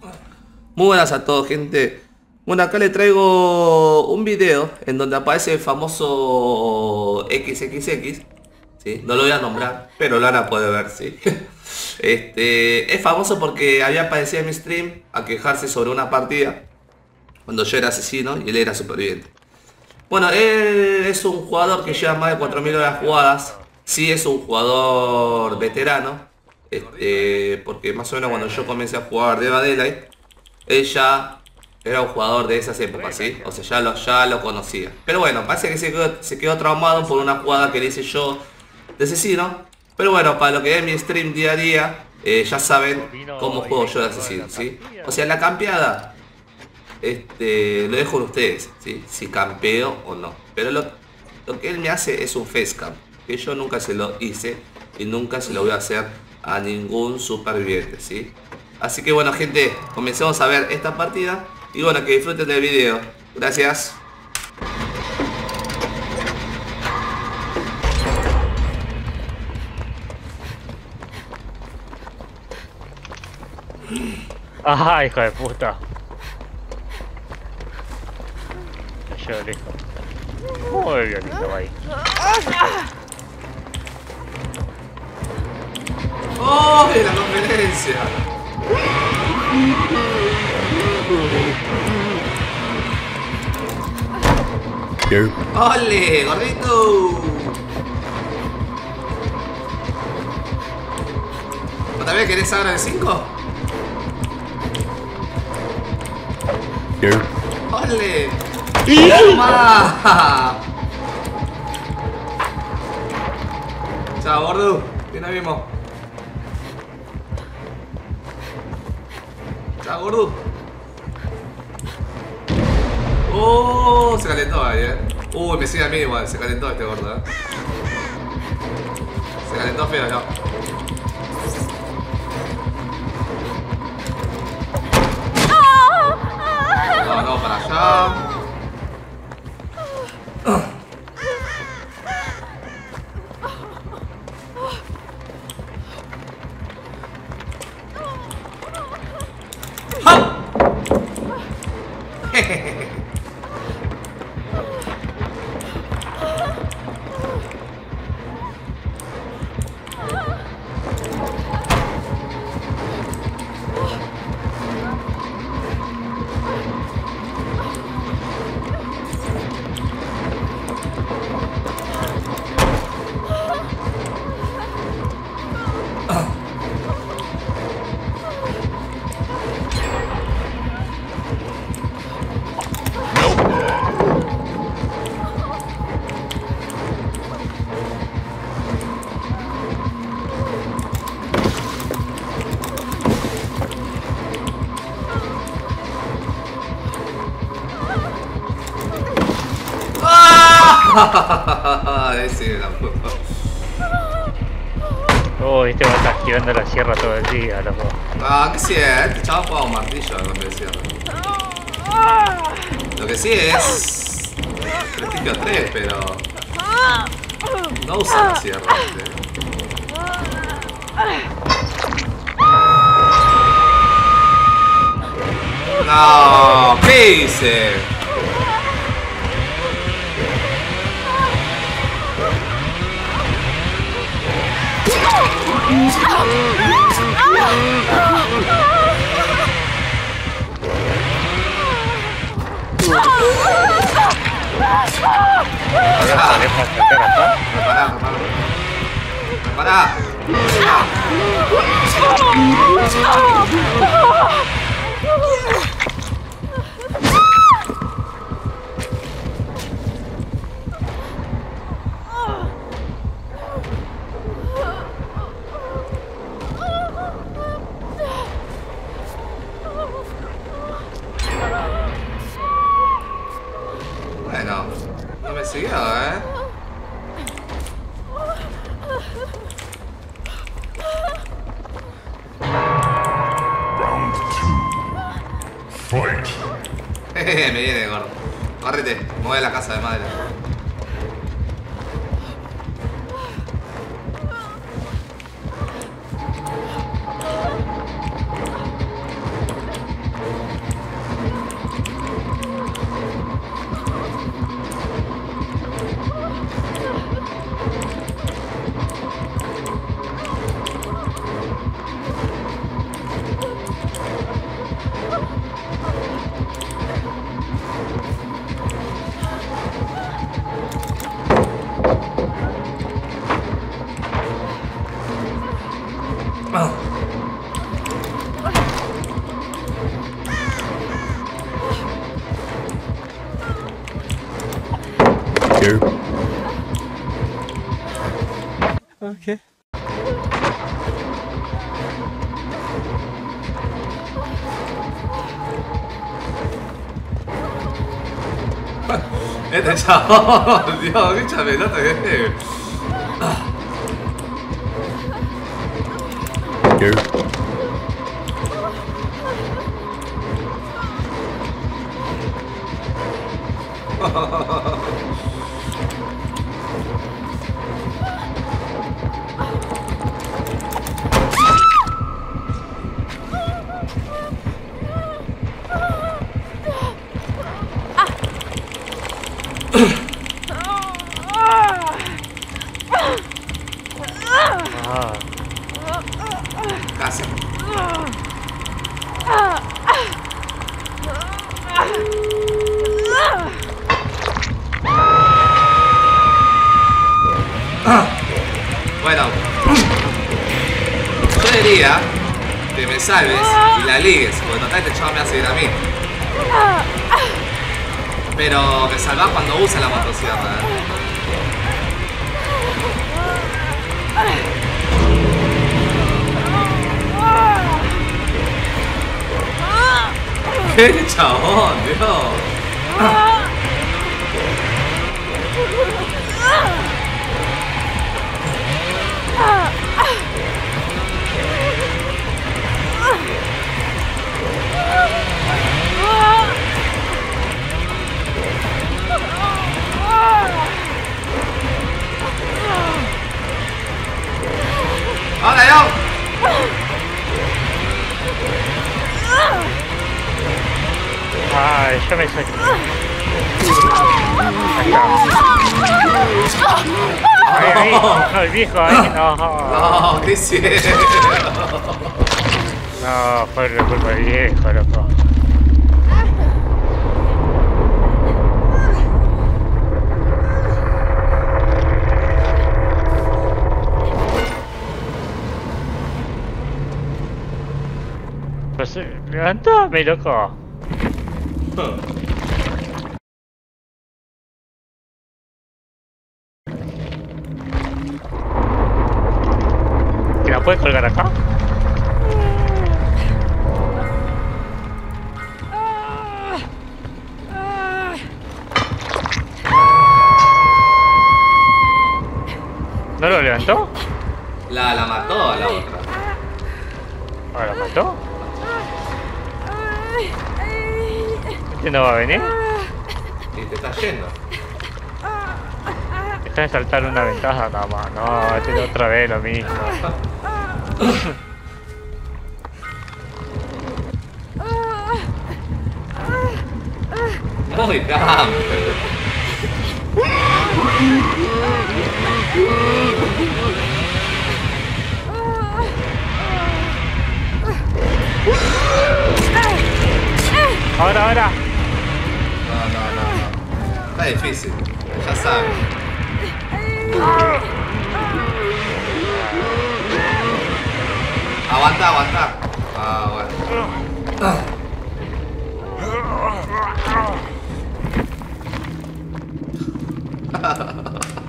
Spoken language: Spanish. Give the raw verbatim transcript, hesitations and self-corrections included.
Muy buenas a todos, gente. Bueno, acá le traigo un video en donde aparece el famoso equis equis equis. ¿Sí? No lo voy a nombrar, pero lo van a poder ver, ¿sí? Este, es famoso porque había aparecido en mi stream a quejarse sobre una partida cuando yo era asesino y él era superviviente. Bueno, él es un jugador que lleva más de cuatro mil horas jugadas. Sí, es un jugador veterano. Este, porque más o menos cuando yo comencé a jugar Dead by Daylight, él ya era un jugador de esas épocas, ¿sí? O sea, ya lo, ya lo conocía. Pero bueno, parece que se quedó, se quedó traumado por una jugada que le hice yo de asesino. Pero bueno, para lo que es mi stream día a día, eh, ya saben cómo juego yo de asesino, ¿sí? O sea, la campeada, este, lo dejo con ustedes, ¿sí? Si campeo o no. Pero lo, lo que él me hace es un facecam, que yo nunca se lo hice y nunca se lo voy a hacer a ningún superviviente, ¿sí? Así que bueno, gente, comencemos a ver esta partida y bueno, que disfruten del video. Gracias. Ajá, hijo de puta. Cayó lejos. Muy bien, listo, ahí. ¡Oh! La conferencia. Here. ¡Ole! ¡Gordito! ¿Otra vez querés ahora el cinco? Here. ¡Ole! ¡Toma! Chao, gordo. Que nos vimos. Chao, gordo. Oh, se calentó ahí, eh. Uy, me sigue a mí igual, se calentó este gordo, eh. Se calentó feo, no. No, no, para allá. ¡Ja! Ese la puta. Oh, este va a estar esquivando la sierra todo el día, loco. Ah, ¿qué sí es? Este chaval juega un martillo en donde cierra. Lo que sí es prestigio tres, pero no usa la sierra. ¿Sí? No, ¿qué hice? Ahora podemos saltar acá. Repará, repará. Repará. Bueno, no me siguió, ¿eh? Round two. Fight. Jeje, me viene, gordo. Córrete, me voy a la casa de madre. okay. Este chabón, Dios, qué chamelota que es. Here. Ah, Casi. Bueno, yo diría que me salves y la ligues, porque total este chavo me va a seguir a mí. Pero me salvás cuando usa la motosierra, ¿eh? ¡Qué chabón, Dios! ¡Ahora yo! ay, yo me saqué. Ahí, ahí, no, el viejo ahí, no. No, ¿qué hicieron? No, fue la culpa del viejo, loco. Pues levantame, loco. ¿Que la puedes colgar acá? ¿No lo levantó? La, la mató a la otra. ¿Ahora la mató? ¿Este no va a venir? Y te está yendo. Deja de saltar una ventaja nada más. No, este es otra vez lo mismo. Muy camp. Ahora, ahora. No, no, no, no. Está difícil. Ya sabes. Aguanta, aguanta. Ah, bueno. Ah.